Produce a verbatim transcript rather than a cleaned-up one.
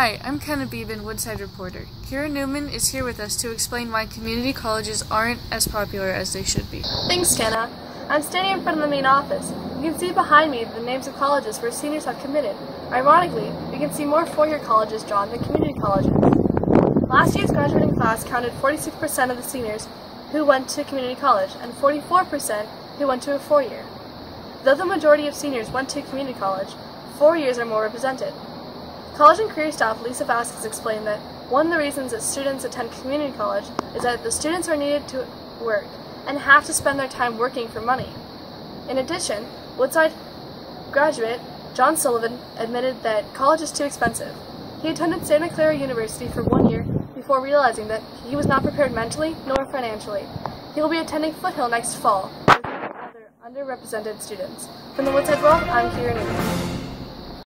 Hi, I'm Kenna Beeben, Woodside reporter. Kira Newman is here with us to explain why community colleges aren't as popular as they should be. Thanks, Kenna. I'm standing in front of the main office. You can see behind me the names of colleges where seniors have committed. Ironically, we can see more four-year colleges drawn than community colleges. Last year's graduating class counted forty-six percent of the seniors who went to community college and forty-four percent who went to a four-year. Though the majority of seniors went to community college, four years are more represented. College and career staff Lisa Vasquez explained that one of the reasons that students attend community college is that the students are needed to work and have to spend their time working for money. In addition, Woodside graduate John Sullivan admitted that college is too expensive. He attended Santa Clara University for one year before realizing that he was not prepared mentally nor financially. He will be attending Foothill next fall with other underrepresented students. From the Woodside World, I'm Kira Newman.